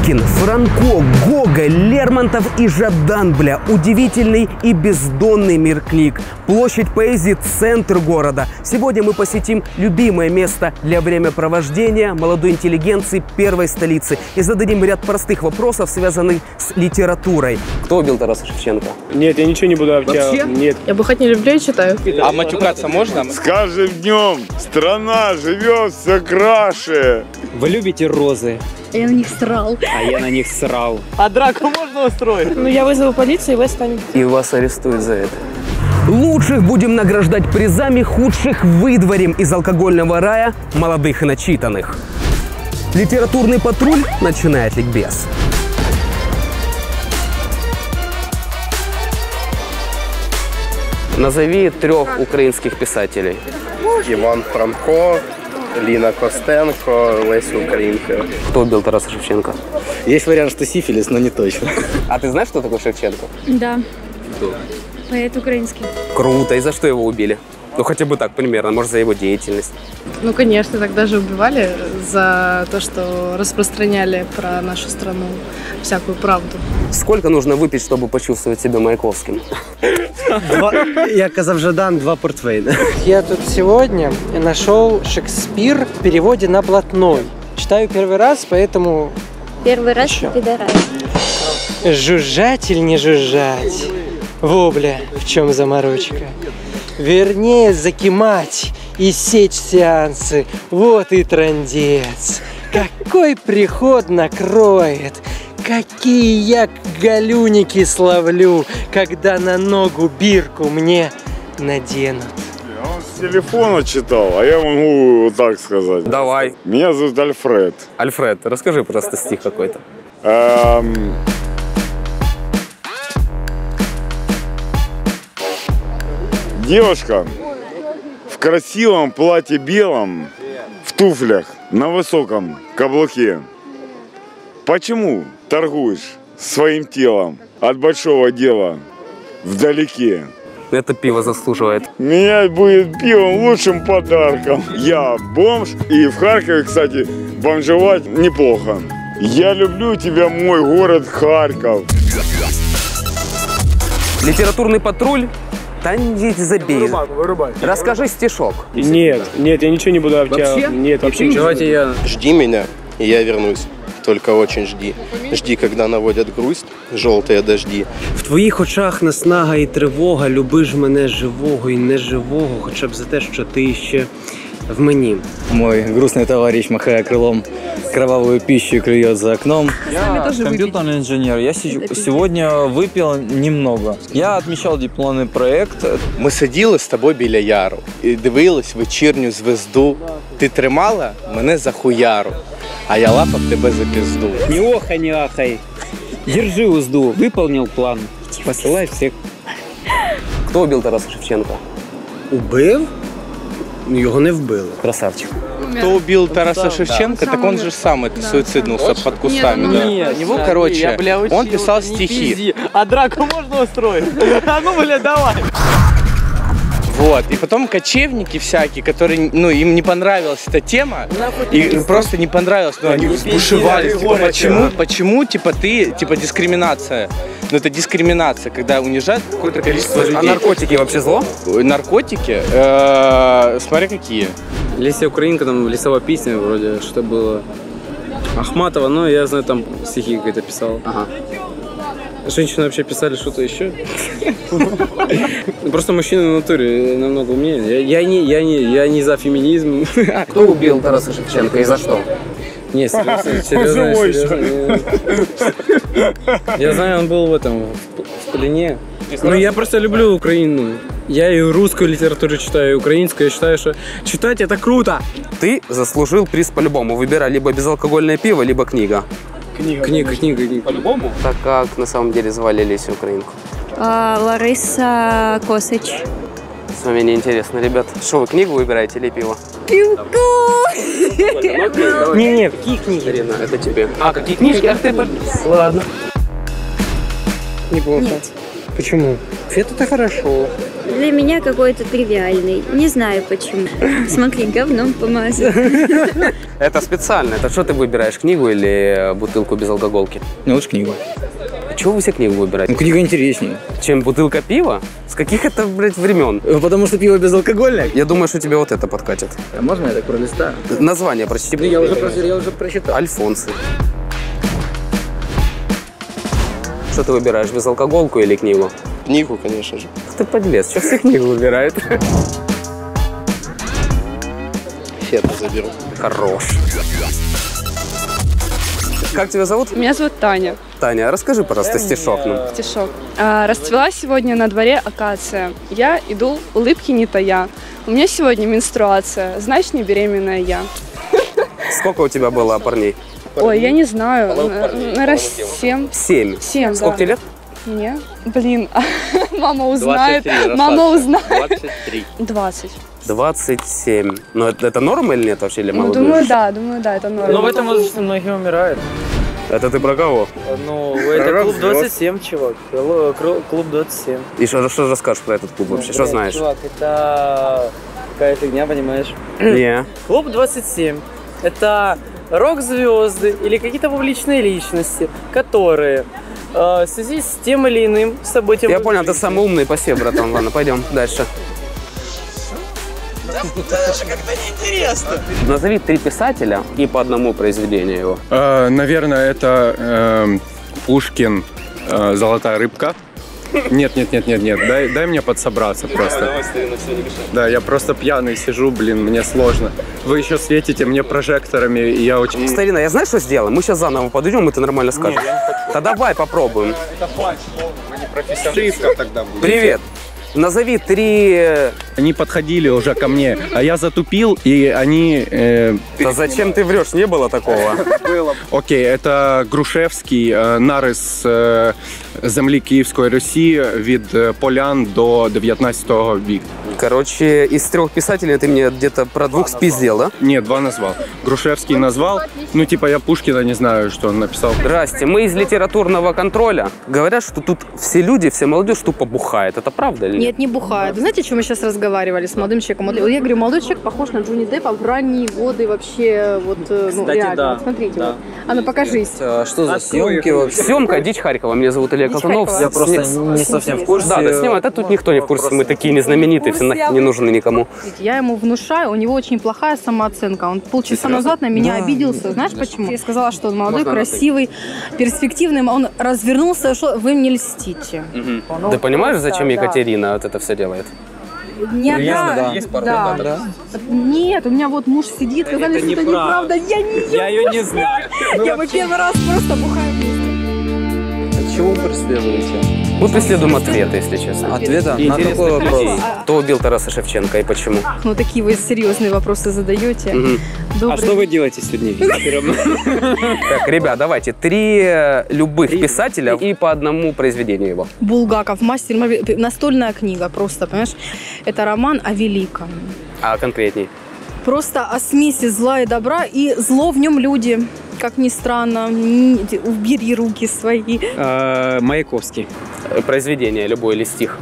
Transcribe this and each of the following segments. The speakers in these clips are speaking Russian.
Пушкин, Франко, Гоголь, Лермонтов и Жадан, бля. Удивительный и бездонный мир книг. Площадь поэзии – центр города. Сегодня мы посетим любимое место для времяпровождения молодой интеллигенции первой столицы и зададим ряд простых вопросов, связанных с литературой. Кто убил Тараса Шевченко? Нет, я ничего не буду Вообще? Нет. Я бухать не люблю и читаю. А матюкаться можно? С каждым днем страна живет все краше. Вы любите розы? Я на них срал. А я на них срал. А драку можно устроить? Ну, я вызову полицию, и вы станете. И вас арестуют за это. Лучших будем награждать призами, худших выдворим из алкогольного рая молодых и начитанных. Литературный патруль начинает ликбез. Назови 3 українських писателей. Іван Франко, Ліна Костенко, Леся Українка. Кто убил Тараса Шевченко? Есть вариант, что сифилис, но не точно. А ты знаешь, кто такой Шевченко? Да. Кто? Поэт украинский. Круто. И за что его убили? Ну, хотя бы так, примерно. Может, за его деятельность. Ну, конечно, тогда же убивали за то, что распространяли про нашу страну всякую правду. Сколько нужно выпить, чтобы почувствовать себя Маяковским? Я казав Жадан, 2 портвейна. Я тут сегодня нашел Шекспир в переводе на блатной. Читаю первый раз, поэтому... Первый раз Чё? пидорас. Жужжать или не жужжать? Вобля, в чем заморочка? Вернее, закимать и сечь сеансы. Вот и трындец. Какой приход накроет. Какие я галюники словлю, когда на ногу бирку мне наденут. Он с телефона читал, а я могу вот так сказать. Давай. Меня зовут Альфред. Альфред, расскажи просто стих какой-то. Девушка в красивом платье белом, в туфлях, на высоком каблуке. Почему торгуешь своим телом от большого дела вдалеке? Это пиво заслуживает. Меня будет пивом лучшим подарком. Я бомж, и в Харькове, кстати, бомжевать неплохо. Я люблю тебя, мой город Харьков. Литературный патруль. Да не забей. Вырубай. Расскажи стишок. Нет, я ничего не буду Вообще? Нет, вообще ничего. Давайте я... Жди меня, и я вернусь. Только очень жди. Жди, когда наводят грусть, желтые дожди. В твоїх очах наснага і тривога. Люби ж мене живого і неживого, хоча б за те, що ти ще в мені. Мой грустный товарищ, махая крылом, кровавую пищу клюет за окном. Я Компьютерный инженер. Я сегодня выпил немного. Я отмечал дипломный проект. Ми сиділи з тобою біля яру і дивились вечірню звезду. Ти тримала мене за хуяру, а я лапав тебе за пізду. Не охай, не ахай. Держи узду. Выполнил план. Посылай всех. Кто убил Тараса Шевченко? Убив? Його не вбили. Красавчик. Кто убил Тараса Шевченко, так он же сам это суициднулся под кустами. Да. Его, короче, он писал стихи. А драку можно устроить? А ну, бля, давай. Вот. И потом кочевники всякие, которые, ну, им не понравилась эта тема, и просто не понравилось, но они взбушевались. Типа, почему, типа, ты, типа, дискриминация? Ну, это дискриминация, когда унижают какое-то количество людей. А наркотики вообще зло? Наркотики? Смотри, какие. Леся Украинка, там лесовая песня вроде, что было. Ахматова, но я знаю, там стихи какие-то писал. Ага. Женщины вообще писали что-то еще. Просто мужчины в натуре намного умнее. Я не за феминизм. Кто убил Тараса Шевченко и за что? Не, серьезно. Я знаю, он был в плене. Ну, я просто люблю Украину. Я и русскую литературу читаю, и украинскую. Я считаю, что читать это круто. Ты заслужил приз по-любому. Выбирай либо безалкогольное пиво, либо книга. Книга. По-любому? Так как на самом деле звали Лесю Украинку? Лариса Косич. С вами неинтересно, ребят. Что, вы книгу выбираете или пиво? Не, какие книги? Арина, это тебе. А, какие книжки? Ах ты, ладно. Неплохо. Почему? Фет это хорошо. Для меня какой-то тривиальный. Не знаю почему. Смотри, говном помазал. Это специально. Это что ты выбираешь, книгу или бутылку без алкоголки? Ну, лучше книгу. Чего вы все книгу выбираете? Ну, книга интереснее. Чем бутылка пива? С каких это, блядь, времен? Потому что пиво безалкогольное. Я думаю, что тебе вот это подкатит. А можно я так пролистаю? Название прочти. Я уже прочитал. Альфонсы. Что ты выбираешь, безалкоголку или книгу? Книгу, конечно же. Ты подлец, что все книгу выбирают? Фета заберу. Хорош. Как тебя зовут? Меня зовут Таня. Таня, расскажи, пожалуйста, стишок нам. Стишок. Расцвела сегодня на дворе акация. Я иду, улыбки не тая. У меня сегодня менструация, значит, не беременная я. Сколько у тебя было парней? Ой, я не знаю, наверное, 7. 7. 7, Сколько тебе лет? Мне? Блин, мама узнает. 23, Мама узнает. 23. 20. 27. Но это норма или нет вообще? Или Ну, мало думаю, будешь? да, это норма. Но в этом возрасте многие умирают. Это ты про кого? Ну, это клуб 27, чувак. Клуб 27. И что же скажешь про этот клуб вообще? Что знаешь? Чувак, это какая фигня, понимаешь? Не. Клуб 27. Это рок-звезды или какие-то публичные личности, которые в связи с тем или иным событием... Я понял, ты самый умный. Спасибо, братан. Ладно, пойдем дальше. Назови 3 писателя и по одному произведению его. Наверное, это Пушкин, «Золотая рыбка». Нет, дай мне подсобраться просто. Да, я просто пьяный сижу, блин, мне сложно. Вы еще светите мне прожекторами, и я очень... Старина, я знаю, что сделаем? Мы сейчас заново подойдем, и ты нормально скажешь. Да давай попробуем. Это фальш, вы не профессионал тогда будет. Привет. Назови 3... Они подходили уже ко мне, а я затупил, и они... Да зачем ты врешь? Не было такого. Окей, это Грушевський, нарис землі Київської Русі від полян до 19 века. Короче, из 3 писателей ты мне где-то про 2 спиздел, да? Нет, 2 назвал. Грушевский назвал. Ну, типа, я Пушкина не знаю, что он написал. Здрасте, мы из литературного контроля. Говорят, что тут все люди, вся молодежь тупо бухает. Это правда или нет? Нет, не бухает. Знаете, о чем мы сейчас разговаривали с молодым человеком? Вот я говорю, молодой человек похож на Джонни Деппа в ранние годы вообще, вот, ну, Кстати, реально. да. Вот смотрите, Да. вот. А ну покажись. Что за съемки вообще? Съемка «Дичь Харькова». Меня зовут Илья Колтунов. Харькова. Я просто не совсем в курсе. Да, снимают. А тут никто не в курсе. Мы такие незнаменитые, все нахер не нужны никому. Я ему внушаю, у него очень плохая самооценка. Он полчаса назад на меня обиделся. Знаешь почему? Я сказала, что он молодой, красивый, перспективный. Он развернулся, что вы мне льстите. Ты понимаешь, зачем Екатерина вот это все делает? Нет, да. Есть да. Нет, у меня вот муж сидит, сказали, что это неправда. Я ее не знаю. Я бы первый раз просто бухаю вместе. Чего вы преследуете? Мы преследуем ответы, если честно. Ответа? На какой вопрос? Кто убил Тараса Шевченко и почему? Ну, такие вы серьезные вопросы задаете. А что вы делаете сегодня вечером? Так, ребят, давайте 3 любых писателя и по одному произведению его. Булгаков, мастер, настольная книга просто, понимаешь? Это роман о великом. А конкретней? Просто о смеси зла и добра, и зло в нем люди. Как ни странно, убери руки свои. Маяковский. Произведение любое или стих.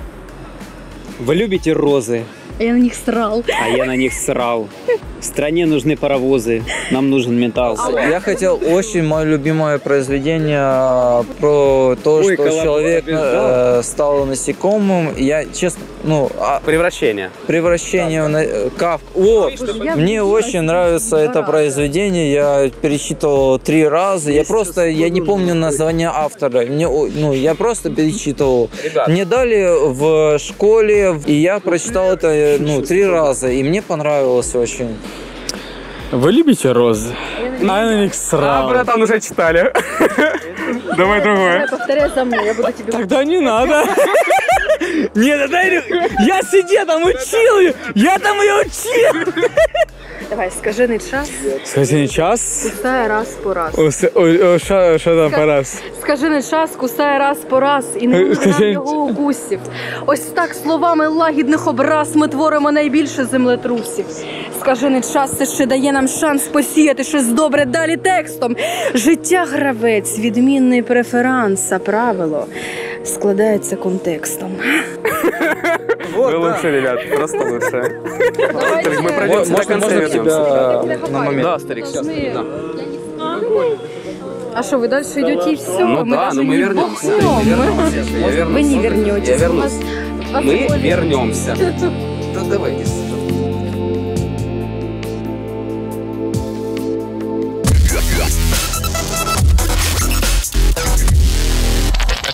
Вы любите розы, Я на них срал. а я на них срал. В стране нужны паровозы, нам нужен металл. Я хотел очень мое любимое произведение про то, Ой, что человек стал насекомым. Я честно, Превращение. превращение в Кафку. О, мне очень нравится это произведение. Я перечитывал 3 раза. Я не помню название автора. Я просто перечитывал. Мне дали в школе, и я прочитал это 3 раза, и мне понравилось очень. Вы любите розы? А на них срал. братан, уже читали. Давай другое. Повторяй за мной, я буду тебе... Тогда не надо. Нет, я сидел там учил, я там ее учил. Давай, скажений час, Скажи час. кусає раз по раз. Що там по раз? Скажений час, кусає раз по раз, і не буде нам його укусів. Ось так словами лагідних образ ми творимо найбільше землетрусів. Скажений час, це ще дає нам шанс посіяти щось добре далі текстом. Життя гравець, відмінний преферанс, а правило. складається контекстом. Вы лучше, ребят, просто лучше. Давайте. Мы пройдемся до конца и вернемся. На момент. Да, старик, сейчас. Да. А что, вы дальше идете и все? Ну да, но мы вернемся. Вы не вернетесь. Я вернусь. Мы вернемся. Да давайте.